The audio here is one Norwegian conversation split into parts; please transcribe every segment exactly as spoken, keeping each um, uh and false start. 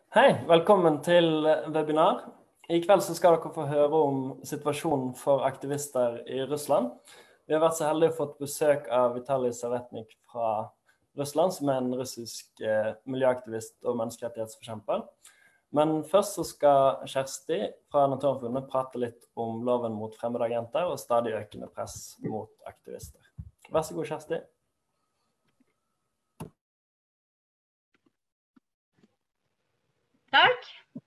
Hei, velkommen til webinar. I kveld så skal dere få høre om situasjonen for aktivister i Russland. Vi har vært så heldige å få besøk av Vitalij Savetnik fra Russland, som er en russisk eh, miljøaktivist og menneskerettighetsforkjemper. Men først så skal Kjersti fra Naturvernforbundet prate litt om loven mot fremmedagenter og stadig økende press mot aktivister. Vær så god, Kjersti. Takk.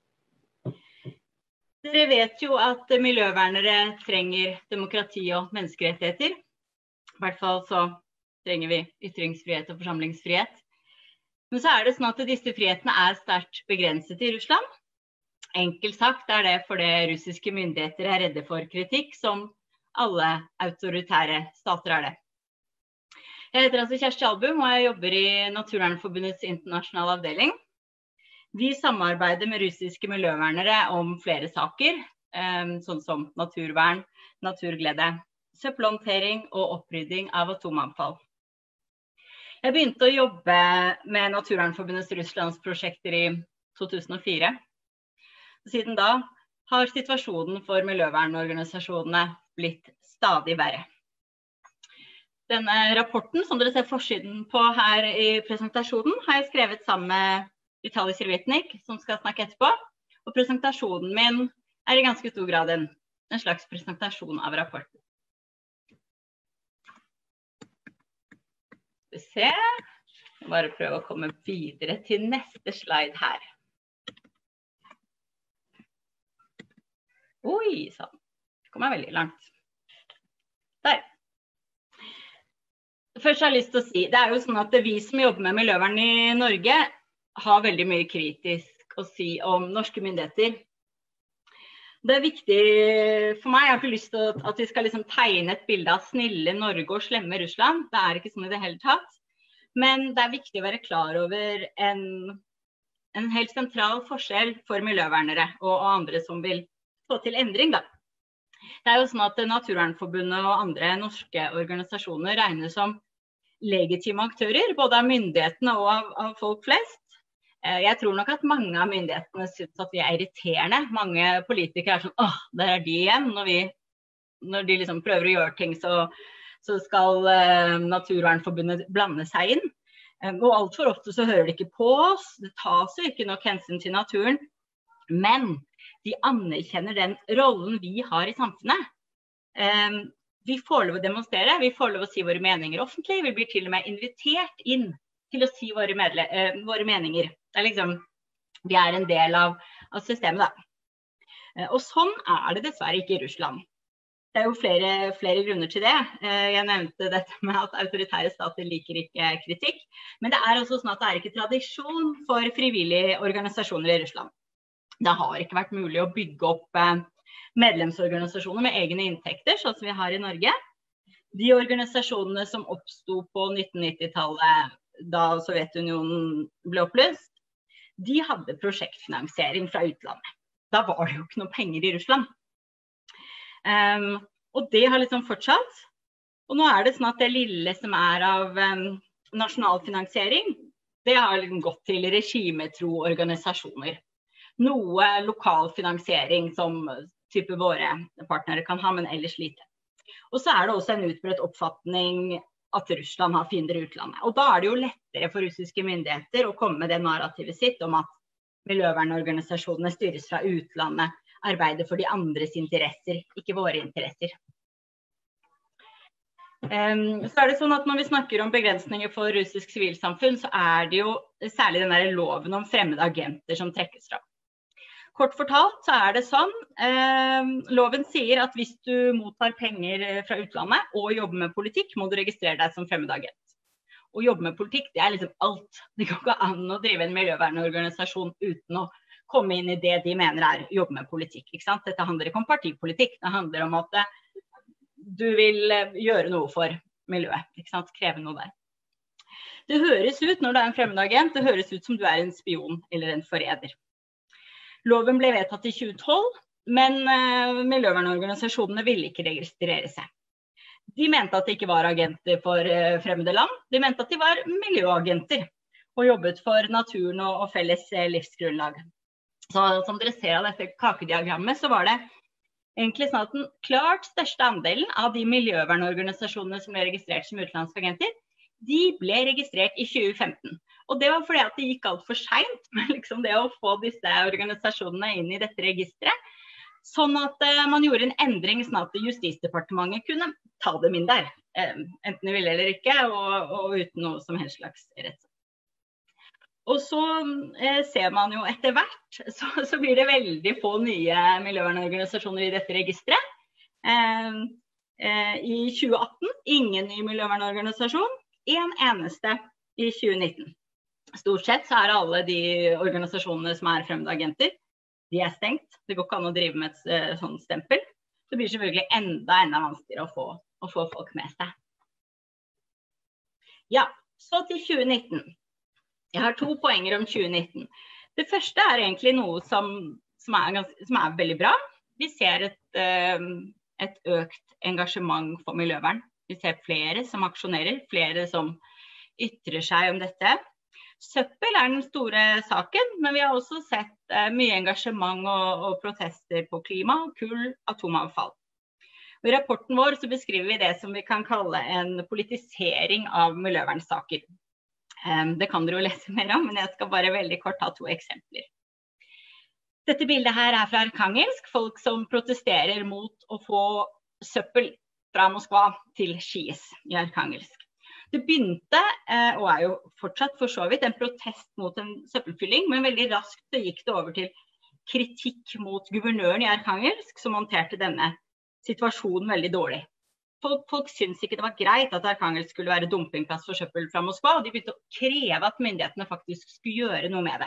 Dere vet jo at miljøvernere trenger demokrati og menneskerettigheter. I hvert fall så trenger vi ytringsfrihet og forsamlingsfrihet. Men så er det sånn at disse frihetene er sterkt begrenset i Russland. Enkelt sagt er det fordi russiske myndigheter er redde for kritikk, som alle autoritære stater er det. Jeg heter altså Kjersti Album, og jeg jobber i Naturvernforbundets internasjonale avdeling. Vi samarbeider med russiske miljøvernere om flere saker, sånn som naturvern, naturglede, søppelhåndtering og opprydding av atomavfall. Jeg begynte å jobbe med Naturvernforbundets Russlandsprosjekter i to tusen og fire. Siden da har situasjonen for miljøvernorganisasjonene blitt stadig verre. Denne rapporten, som dere ser forsiden på her i presentasjonen, har jeg skrevet sammen med Vitalij Savetnik, som skal snakke etterpå. Og presentasjonen min er i ganske stor grad en, en slags presentasjon av rapporten. Skal vi se. Jeg må bare prøve å komme videre til neste slide her. Oi, sånn. Det kommer veldig langt. Der. Først har jeg lyst til å si, det er jo sånn at vi som jobber med miljøvern i Norge, har veldig mye kritisk å si om norske myndigheter. Det er viktig for meg, jeg har ikke lyst til at vi skal liksom tegne et bilde av snille Norge og slemme Russland. Det er ikke sånn i det hele tatt. Men det er viktig å være klar over en, en helt sentral forskjell for miljøvernere og, og andre som vil få til endring. Da. Det er jo sånn at Naturvernforbundet og andre norske organisasjoner regnes som legitime aktører, både av myndighetene og av, av folk flest. Jeg tror nok at mange av myndighetene synes at vi er irriterende. Mange politikere er sånn, åh, der er de igjen. Når, vi, når de liksom prøver å gjøre ting, så, så skal uh, Naturvernforbundet blande seg inn. Um, og alt for ofte så hører de ikke på oss. Det tas jo ikke nok hensyn til naturen. Men de anerkjenner den rollen vi har i samfunnet. Um, vi får lov å demonstrere, vi får lov å si våre meninger offentlig. Vi blir til og med invitert inn til å si våre, medle uh, våre meninger. Det er liksom, vi er en del av, av systemet da. Og sånn er det dessverre ikke i Russland. Det er jo flere, flere grunner til det. Jeg nevnte dette med at autoritære stater liker ikke kritikk. Men det er også sånn at det er ikke tradisjon for frivillige organisasjoner i Russland. Det har ikke vært mulig å bygge opp medlemsorganisasjoner med egne inntekter, sånn som vi har i Norge. De organisasjonene som oppstod på nitten nittitallet, da Sovjetunionen ble oppløst, de hadde prosjektfinansiering fra utlandet. Da var det jo ikke noe penger i Russland. Um, og det har liksom fortsatt. Og nå er det sånn at det lille som er av um, nasjonal finansiering, det har liksom gått til regimetro organisasjoner. Noe lokal finansiering som type våre partnere kan ha, men ellers lite. Og så er det også en utbredt oppfatning at Russland har fiender i utlandet. Og da er det jo lettere for russiske myndigheter å komme med det narrativet sitt om at miljøvernorganisasjonene styres fra utlandet, arbeider for de andres interesser, ikke våre interesser. Um, så er det sånn at når vi snakker om begrensninger for russisk sivilsamfunn, så er det jo særlig den der loven om fremmede agenter som trekkes fra. Kort fortalt så er det sånn, eh, loven sier at hvis du mottar penger fra utlandet og jobber med politikk, må du registrere deg som fremmedagent. Og jobbe med politikk, det er liksom alt. Det kan ikke an å drive en miljøvernorganisasjon uten å komme inn i det de mener er jobbe med politikk. Ikke sant? Dette handler ikke om partipolitikk, det handler om at du vil gjøre noe for miljøet, ikke sant? Kreve noe der. Det høres ut når du er en fremmedagent, det høres ut som du er en spion eller en forræder. Loven ble vedtatt i tjue tolv, men uh, miljøvernorganisasjonene ville ikke registrere seg. De mente at de ikke var agenter for uh, fremmede land, de mente at de var miljøagenter. og jobbet for naturen og, og felles livsgrunnlag. Så som dere ser av dette kakediagrammet, så var det egentlig sånn at den klart største andelen av de miljøvernorganisasjonene som ble registrert som utenlandske agenter, de ble registrert i tjue femten. Og det var fordi at det gikk alt for sent med liksom det å få disse organisasjonene inn i dette registret, sånn at uh, man gjorde en endring sånn at Justisdepartementet kunne ta dem inn der, uh, enten de ville eller ikke, og, og uten noe som helst slags rett. Og så uh, ser man jo etter hvert, så, så blir det veldig få nye miljøvernorganisasjoner i dette registret. Uh, uh, I tjue atten, ingen ny miljøvernorganisasjon, en eneste i tjue nitten. Stort sett så er alle de organisasjonene som er fremmede agenter, de er stengt. Det går ikke an å drive med et uh, sånt stempel. Det blir selvfølgelig enda, enda vanskeligere å få, å få folk med seg. Ja, så til tjue nitten. Jeg har to poenger om tjue nitten. Det første er egentlig noe som, som, er, ganske, som er veldig bra. Vi ser et, uh, et økt engasjement for miljøvern. Vi ser flere som aksjonerer, flere som ytrer seg om dette. Søppel er den store saken, men vi har også sett uh, mye engasjement og, og protester på klima, kull, atomavfall. Og I rapporten vår så beskriver vi det som vi kan kalle en politisering av miljøvernsaker. Um, det kan dere jo lese mer om, men jeg skal bare veldig kort ta to eksempler. Dette bildet her er fra Arkhangelsk, folk som protesterer mot å få søppel fra Moskva til Skies i Arkhangelsk. Det begynte, eh, og er jo fortsatt for så vidt, en protest mot en søppelfylling, men veldig raskt så gikk det over til kritikk mot guvernøren i Arkhangelsk, som håndterte denne situasjonen veldig dårlig. Folk, folk syntes ikke det var greit at Arkhangelsk skulle være dumpingplass for søppel fra Moskva, og de begynte å kreve at myndighetene faktisk skulle gjøre noe med det.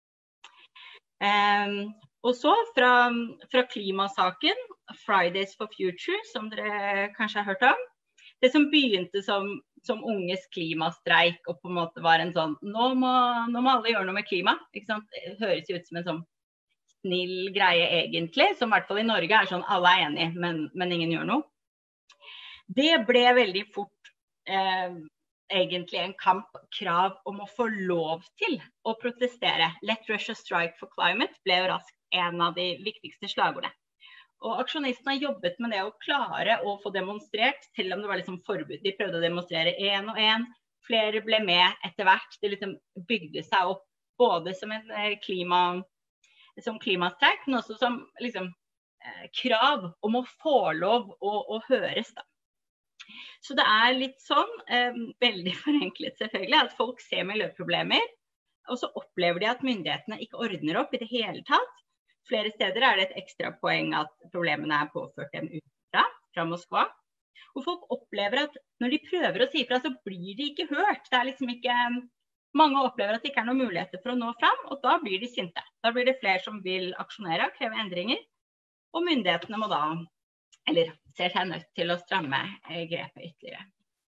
Um, og så fra, fra klimasaken, Fridays for Future, som dere kanskje har hørt om, det som begynte som, som unges klimastreik, og på en måte var en sånn, nå må, nå må alle gjøre noe med klima, ikke sant? Det høres ut som en sånn snill greie egentlig, som I hvert fall I Norge er sånn, alle er enige, men, men ingen gjør noe. Det ble veldig fort eh, egentlig en kamp, krav om å få lov til å protestere. Let Russia strike for climate ble jo raskt en av de viktigste slagordene. Og aksjonistene har jobbet med det å klare å få demonstrert, selv om det var liksom forbud. De prøvde å demonstrere en og en, flere ble med etter hvert. Det liksom bygde seg opp både som en klima, som klimastreik, men også som liksom, eh, krav om å få lov å, å høres da. Så det er litt sånn, eh, veldig forenklet selvfølgelig, at folk ser miljøproblemer, og så opplever de at myndighetene ikke ordner opp I det hele tatt. Flere steder er det et ekstra poeng at problemene er påført dem utenfra, fra Moskva. Og folk opplever at når de prøver å si fra, så blir de ikke hørt. Det er liksom ikke, mange opplever at det ikke er noen muligheter for å nå fram, og da blir de sinte. Da blir det flere som vil aksjonere og kreve endringer, og myndighetene må da, eller ser seg nødt til å stramme grepet ytterligere.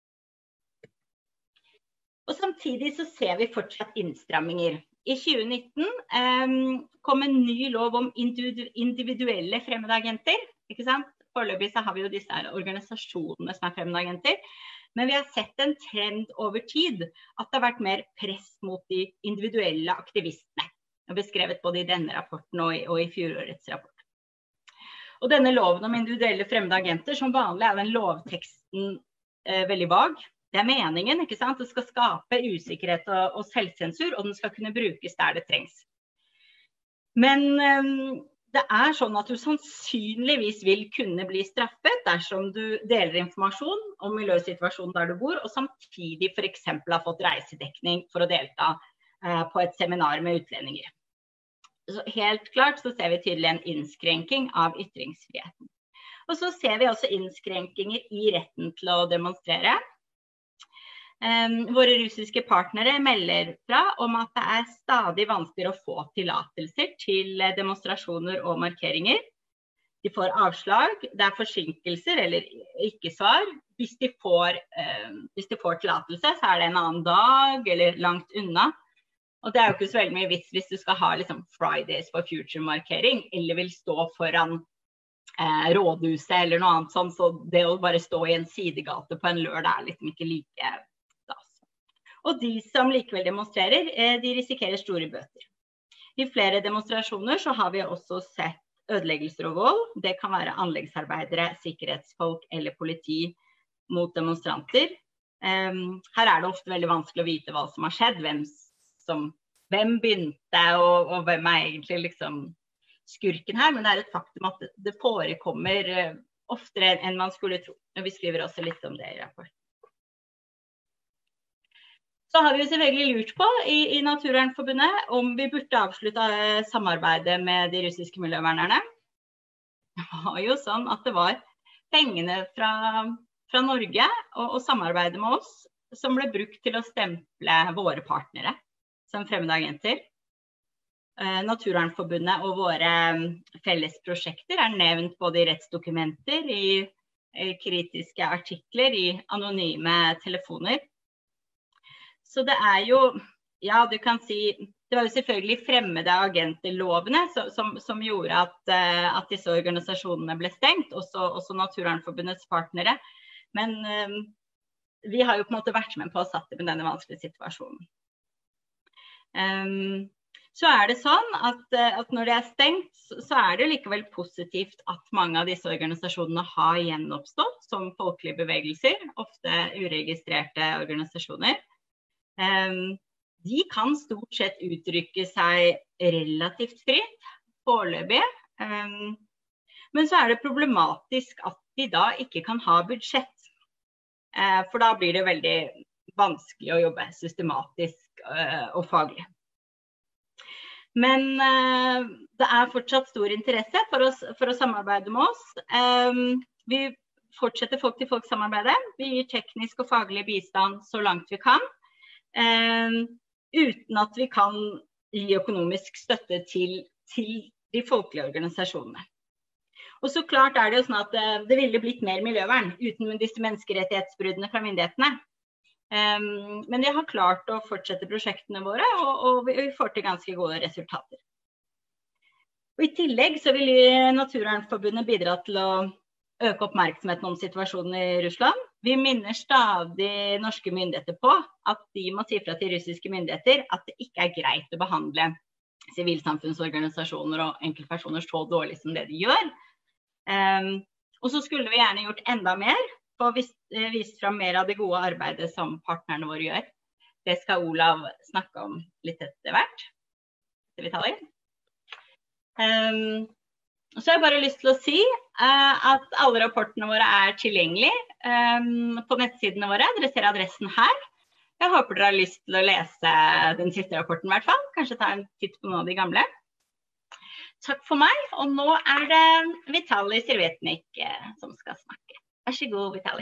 Og samtidig så ser vi fortsatt innstramminger. I tjue nitten um, kom en ny lov om individuelle fremmede agenter, ikke sant? Foreløpig så har vi jo disse her organisasjonene som er fremmede agenter, men vi har sett en trend over tid at det har vært mer press mot de individuelle aktivistene, og beskrevet både I denne rapporten og I, og I fjorårets rapport. Og denne loven om individuelle fremmede agenter, som vanlig er den lovteksten eh, veldig vag. Det er meningen, ikke sant? Det skal skape usikkerhet og, og selvsensur, og den skal kunne brukes der det trengs. Men um, det er sånn at du sannsynligvis vil kunne bli straffet dersom du deler informasjon om miljøsituasjonen der du bor, og samtidig for eksempel har fått reisedekning for å delta uh, på et seminar med utlendinger. Så helt klart så ser vi tydelig en innskrenking av ytringsfriheten. Og så ser vi også innskrenkinger I retten til å demonstrere. Um, våre russiske partnere melder fra om at det er stadig vanskeligere å få tillatelser til demonstrasjoner og markeringer. De får avslag, det er forsinkelser eller ikke svar. Hvis de får, um, hvis de får tillatelse, så er det en annen dag eller langt unna. Og det er jo ikke så veldig mye vits hvis du skal ha liksom, Fridays for Future-markering, eller vil stå foran eh, rådhuset eller noe annet sånt, så det å bare stå I en sidegate på en lørdag er liksom ikke like. Og de som likevel demonstrerer, de risikerer store bøter. I flere demonstrasjoner så har vi også sett ødeleggelser og vold. Det kan være anleggsarbeidere, sikkerhetsfolk eller politi mot demonstranter. Um, her er det ofte veldig vanskelig å vite hva som har skjedd, hvem, som, hvem begynte og, og hvem er egentlig liksom skurken her. Men det er et faktum at det, det forekommer uh, oftere enn man skulle tro. Og vi skriver også litt om det i rapporten. Så har vi jo selvfølgelig lurt på i, i Naturvernforbundet om vi burde avslutte uh, samarbeidet med de russiske miljøvernerne. Det var jo sånn at det var pengene fra, fra Norge og, og samarbeidet med oss som ble brukt til å stemple våre partnere som fremmede agenter. Uh, Naturvernforbundet og våre um, felles prosjekter er nevnt både i rettsdokumenter, i, i kritiske artikler, i anonyme telefoner. Så det er jo, ja, du kan si, det var jo selvfølgelig fremmede agenterlovene som, som, som gjorde at, uh, at disse organisasjonene ble stengt, også, også Naturvernforbundets partnere. Men uh, vi har jo på en måte vært med på å satt dem i denne vanskelige situasjonen. Um, så er det sånn at, uh, at når det er stengt, så, så er det likevel positivt at mange av disse organisasjonene har gjenoppstått som folkelige bevegelser, ofte uregistrerte organisasjoner. Um, de kan stort sett uttrykke seg relativt fritt, foreløpig. Um, men så er det problematisk at de da ikke kan ha budsjett. Uh, for da blir det veldig vanskelig å jobbe systematisk uh, og faglig. Men uh, det er fortsatt stor interesse for, oss, for å samarbeide med oss. Um, vi fortsetter folk-til-folk-samarbeidet. Vi gir teknisk og faglig bistand så langt vi kan. Uh, uten at vi kan gi økonomisk støtte til, til de folkelige organisasjonene. Og så klart er det jo sånn at uh, det ville blitt mer miljøvern uten disse menneskerettighetsbruddene fra myndighetene. Um, men de har klart å fortsette prosjektene våre, og, og vi får til ganske gode resultater. Og i tillegg så vil Naturvernforbundet bidra til å øke oppmerksomheten om situasjonen i Russland. Vi minner stadig norske myndigheter på at de må si fra til russiske myndigheter at det ikke er greit å behandle sivilsamfunnsorganisasjoner og enkeltpersoner så dårlig som det de gjør. Um, og så skulle vi gjerne gjort enda mer for å vise, vise fram mer av det gode arbeidet som partnerne våre gjør. Det skal Olav snakke om litt etter hvert. Det vi taler. Um, Og så har jeg bare lyst til å si uh, at alle rapportene våre er tilgjengelige um, på nettsidene våre. Dere ser adressen her. Jeg håper dere har lyst til å lese den siste rapporten i hvert fall. Kanskje ta en titt på noen av de gamle. Takk for meg, og nå er det Vitaly Sirvetnik uh, som skal snakke. Vær så god, Vitaly.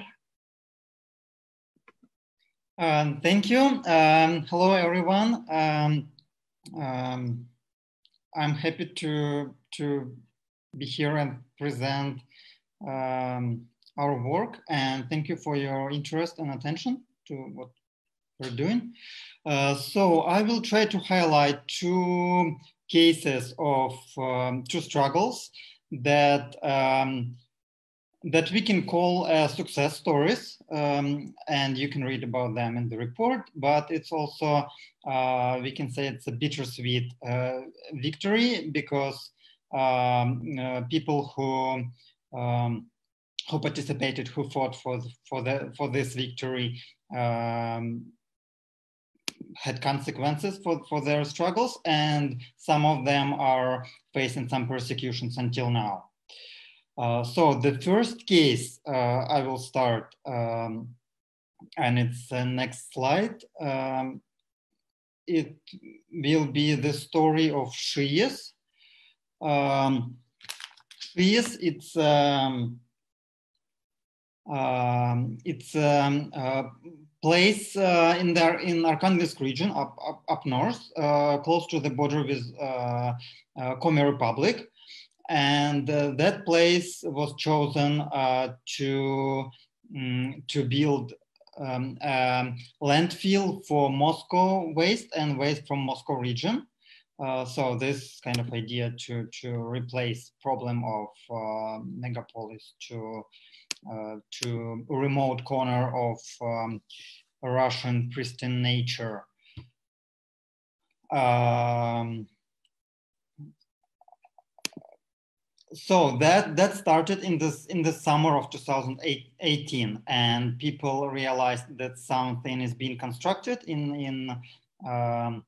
Um, thank you. Um, hello, everyone. Um, um, I'm happy to, to be here and present um, our work, and thank you for your interest and attention to what we're doing. Uh, so I will try to highlight two cases of um, two struggles that um, that we can call uh, success stories, um, and you can read about them in the report, but it's also, uh, we can say it's a bittersweet uh, victory, because um, uh, people who um, who participated, who fought for the, for the for this victory, um, had consequences for, for their struggles, and some of them are facing some persecutions until now. Uh, so the first case uh, I will start, um, and it's the next slide. Um, it will be the story of Shiyes. Um, Shiyes, it's um, um, it's um, a place uh, in the in Arkhangelsk region, up up, up north, uh, close to the border with uh, uh, Komi Republic. And uh, that place was chosen uh, to, um, to build um, a landfill for Moscow waste and waste from Moscow region. Uh, so this kind of idea to, to replace problem of uh, megapolis to, uh, to a remote corner of, um, Russian pristine nature. Um, so that that started in this in the summer of two thousand eighteen, and people realized that something is being constructed in in um,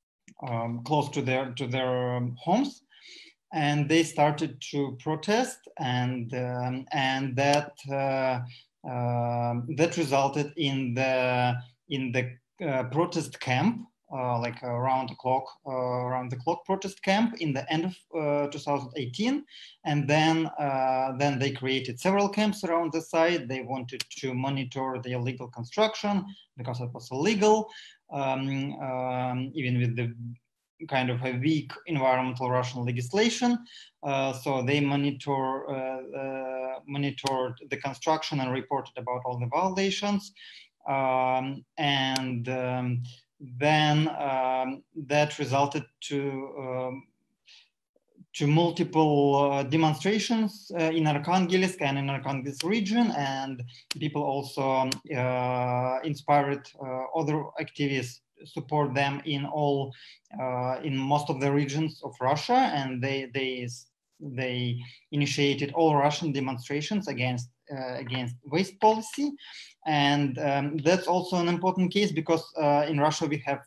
um, close to their to their homes, and they started to protest, and um, and that uh, uh, that resulted in the in the uh, protest camp, uh, like around the clock uh, around the clock protest camp in the end of uh, two thousand eighteen, and then uh, then they created several camps around the site. They wanted to monitor the illegal construction because it was illegal, um, um, even with the kind of a weak environmental Russian legislation. Uh, so they monitor, uh, uh, monitored the construction and reported about all the violations. Um, and um, then um, that resulted to um, to multiple uh, demonstrations uh, in Arkhangelsk and in Arkhangelsk region, and people also uh, inspired uh, other activists support them in all uh, in most of the regions of Russia, and they they they initiated all Russian demonstrations against uh, against waste policy, and um, that's also an important case because uh, in Russia we have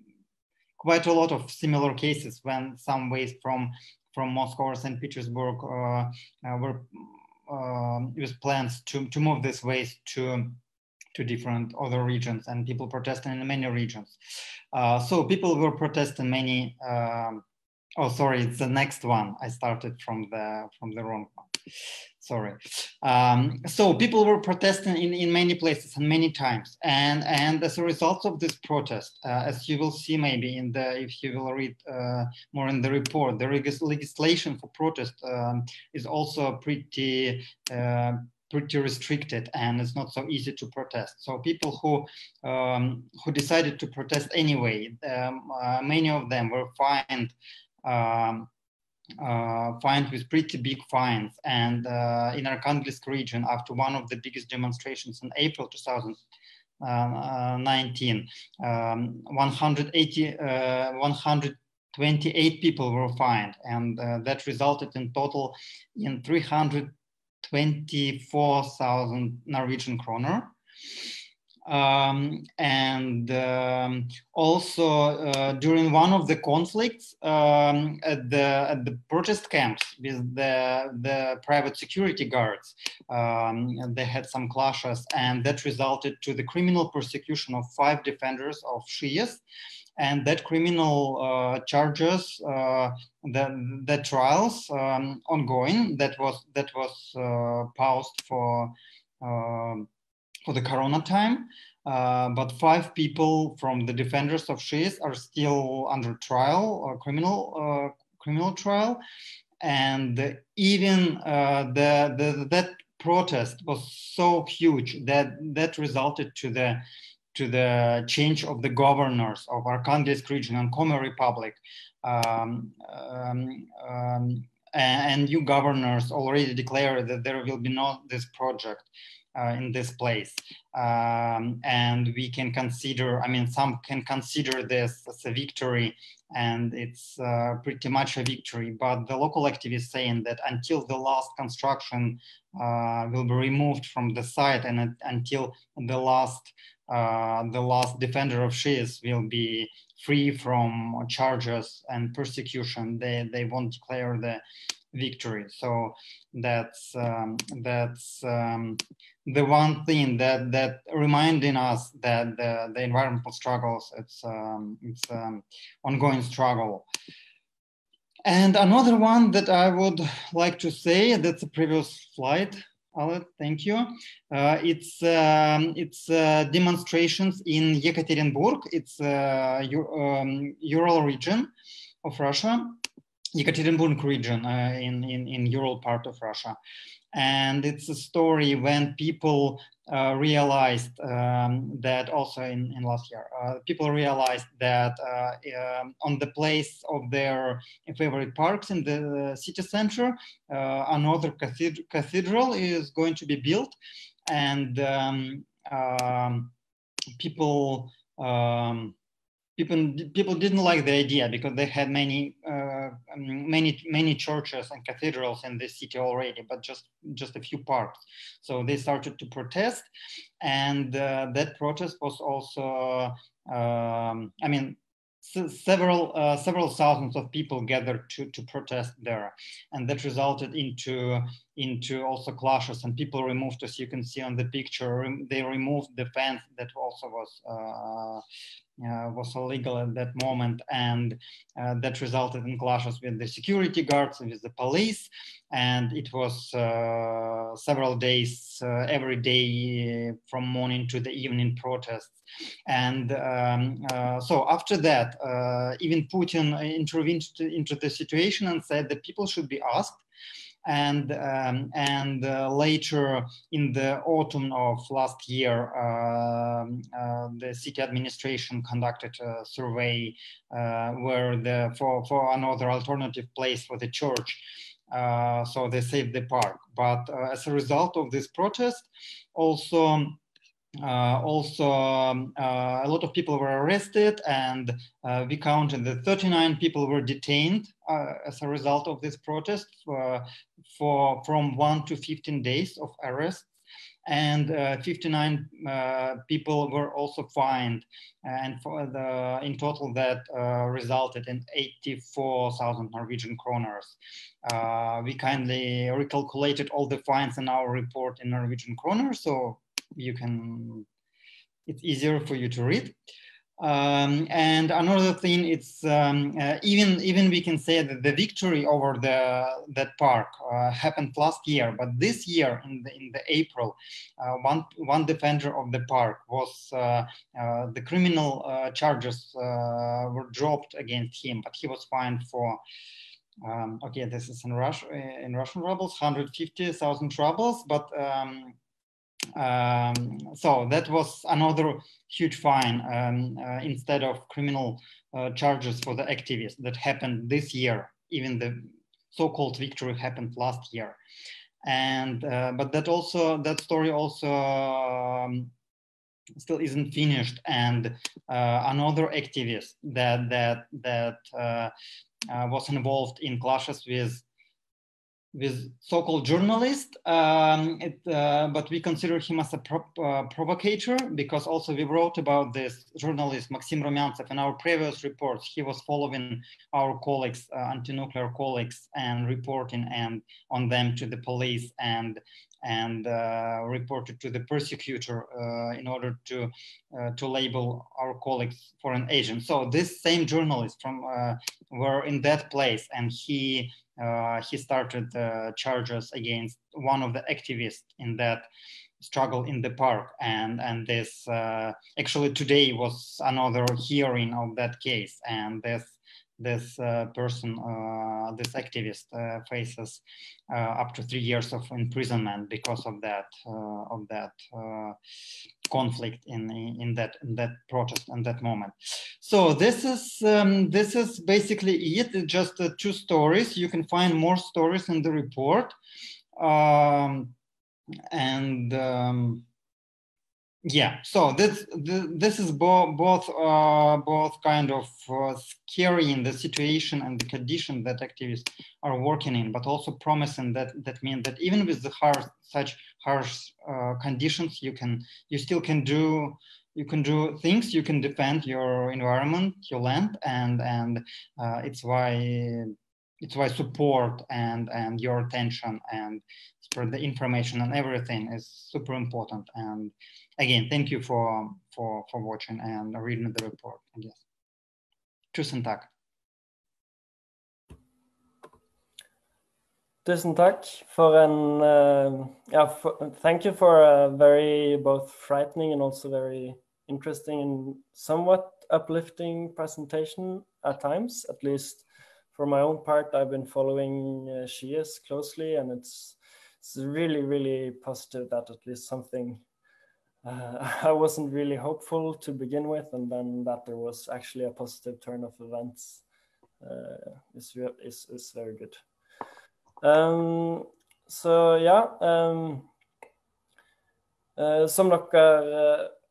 quite a lot of similar cases when some waste from from Moscow or Saint Petersburg uh, uh, were uh, with plans to to move this waste to to different other regions, and people protesting in many regions. Uh, so people were protesting many, um, oh, sorry, it's the next one. I started from the from the wrong one. Sorry. Um, so people were protesting in, in many places and many times. And, and as a result of this protest, uh, as you will see maybe in the, if you will read uh, more in the report, the legislation for protest um, is also pretty uh, pretty restricted, and it's not so easy to protest. So people who um, who decided to protest anyway, um, uh, many of them were fined, um, uh, fined with pretty big fines. And uh, in Arkhangelsk region, after one of the biggest demonstrations in April two thousand nineteen, um, one hundred eighty, uh, one hundred twenty-eight people were fined, and uh, that resulted in total in three hundred twenty-four thousand Norwegian kroner. Um, and um, also uh, during one of the conflicts um, at the at the protest camps with the the private security guards, um, they had some clashes, and that resulted to the criminal persecution of five defenders of Shias. And that criminal uh, charges, uh, the, the trials um, ongoing, that was that was uh, paused for uh, for the Corona time. Uh, but five people from the defenders of Shias are still under trial, or criminal uh, criminal trial, and even uh, the, the that protest was so huge that that resulted to the to the change of the governors of Arkhangelsk region and Komi Republic, um, um, um, and new governors already declared that there will be no this project uh, in this place, um, and we can consider. I mean, some can consider this as a victory, and it's uh, pretty much a victory. But the local activists saying that until the last construction uh, will be removed from the site, and uh, until the last Uh, the last defender of Shias will be free from charges and persecution, they they won't declare the victory. So that's um, that's um, the one thing that that reminding us that the, the environmental struggles, it's um, it's um, ongoing struggle. And another one that I would like to say, that's a previous slide. Alet, thank you. Uh, it's um, it's uh, demonstrations in Yekaterinburg. It's uh, um, Ural region of Russia, Yekaterinburg region uh, in, in in Ural part of Russia, and it's a story when people uh, realized um, that also in, in last year, uh, people realized that uh, um, on the place of their favorite parks in the city center, uh, another cathedral, cathedral is going to be built, and um, um, people um, people people didn't like the idea because they had many uh, many many churches and cathedrals in the city already, but just just a few parks. So they started to protest, and uh, that protest was also um, I mean. Several uh, several thousands of people gathered to, to protest there, and that resulted into into also clashes, and people removed, as you can see on the picture, they removed the fence that also was uh, uh, was illegal at that moment, and uh, that resulted in clashes with the security guards and with the police, and it was uh, several days, uh, every day from morning to the evening protests. And um, uh, so after that, uh, even Putin intervened to, into the situation and said that people should be asked. And um, and uh, later in the autumn of last year, uh, uh, the city administration conducted a survey uh, where the for for another alternative place for the church. Uh, so they saved the park. But uh, as a result of this protest, also. Uh, also, um, uh, a lot of people were arrested, and uh, we counted that thirty-nine people were detained uh, as a result of this protest uh, for from one to fifteen days of arrest. And uh, fifty-nine uh, people were also fined, and for the, in total that uh, resulted in eighty-four thousand Norwegian kroners. Uh, we kindly recalculated all the fines in our report in Norwegian kroners, so you can, it's easier for you to read. Um, and another thing, it's um, uh, even even we can say that the victory over the that park uh, happened last year, but this year in the in the April, uh, one one defender of the park was uh, uh, the criminal uh, charges uh, were dropped against him, but he was fined for. Um, okay, this is in Rush in Russian rubles, one hundred fifty thousand rubles, but. Um, Um, so that was another huge fine um, uh, instead of criminal uh, charges for the activists that happened this year. Even the so-called victory happened last year, and uh, but that also that story also um, still isn't finished. And uh, another activist that that that uh, uh, was involved in clashes with. with so-called journalist, um, it, uh, but we consider him as a pro uh, provocateur, because also we wrote about this journalist Maxim Rumyantsev in our previous reports. He was following our colleagues, uh, anti-nuclear colleagues, and reporting and on them to the police, and and uh, reported to the persecutor uh, in order to uh, to label our colleagues foreign agents. So this same journalist from uh, were in that place, and he. Uh, he started uh, charges against one of the activists in that struggle in the park, and and this uh, actually today was another hearing of that case, and this this uh, person, uh, this activist, uh, faces uh, up to three years of imprisonment because of that uh, of that uh, conflict in in that in that protest in that moment. So this is um, this is basically it. It's just uh, two stories. You can find more stories in the report, um, and. Um, Yeah, so this this is bo both uh, both kind of uh, scary in the situation and the condition that activists are working in, but also promising that that means that even with the harsh such harsh uh, conditions, you can you still can do you can do things. You can defend your environment, your land, and and uh, it's why it's why support and and your attention and spread the information and everything is super important. And again, thank you for for for watching and reading the report, I guess. Tusen takk. Tusen takk for an uh, yeah. For, thank you for a very both frightening and also very interesting and somewhat uplifting presentation at times. At least for my own part, I've been following uh, Shias closely, and it's it's really really positive that at least something. Uh, I wasn't really hopeful to begin with, and then that there was actually a positive turn of events uh, is, is is very good. Um, så ja, um, uh, som dere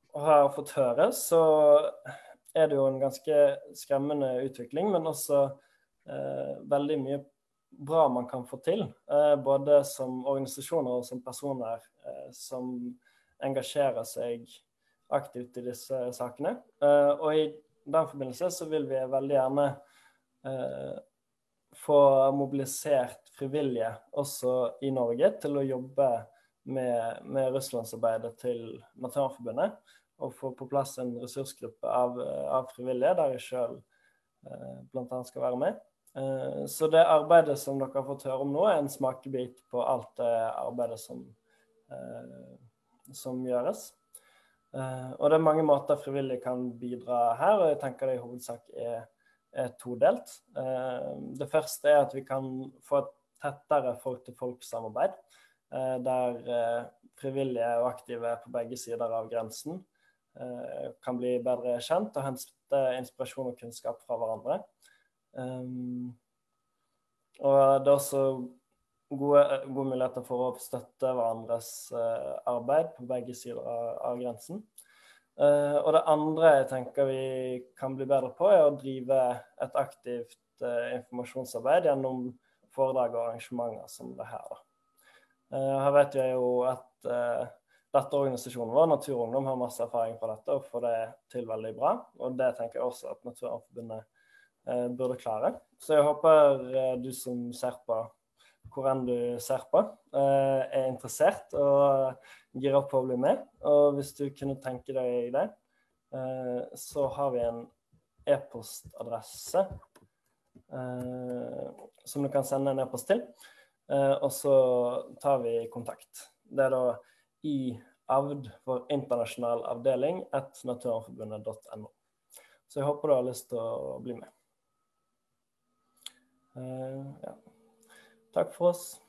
har fått høre, så er det jo en ganske skremmende utvikling, men også eh, veldig mye bra man kan få til, eh, både som organisasjoner og som personer eh, som engasjerer seg aktivt i disse sakene. Eh, og i den forbindelse så vil vi veldig gjerne eh, få mobilisert frivillige også i Norge til å jobbe med, med Russlandsarbeidet til Naturvernforbundet, og få på plass en ressursgruppe av, av frivillige, der jeg selv eh, blant annet skal være med. Eh, så det arbeidet som dere har fått høre om nå, er en smakebit på alt det arbeidet som, eh, som gjøres. Eh, og det er mange måter frivillige kan bidra her, og jeg tenker det i hovedsak er, er todelt. Eh, det første er at vi kan få et tettere folk-til-folk-samarbeid, eh, der eh, frivillige og aktive på begge sider av grensen kan bli bedre kjent og hente inspirasjon og kunnskap fra hverandre. Um, og det er også gode, gode muligheter for å støtte hverandres uh, arbeid på begge sider av, av grensen. Uh, og det andre jeg tenker vi kan bli bedre på er å drive et aktivt uh, informasjonsarbeid gjennom foredrag og arrangementer som det her. Da. Uh, her vet jeg jo at uh, dette organisasjonen vår, Naturungdom, har masse erfaring fra dette og får det til veldig bra. Og det tenker jeg også at Naturvernforbundet eh, burde klare. Så jeg håper eh, du som ser på, hvor enn du ser på, eh, er interessert og gir opp på å bli med. Og hvis du kunne tenke deg det, eh, så har vi en e-postadresse eh, som du kan sende en e-post til, eh, og så tar vi kontakt. Det er da i avd for internasjonal avdeling at naturvernforbundet punktum no. Så jeg håper du har lyst til å bli med. Uh, ja. Takk for oss.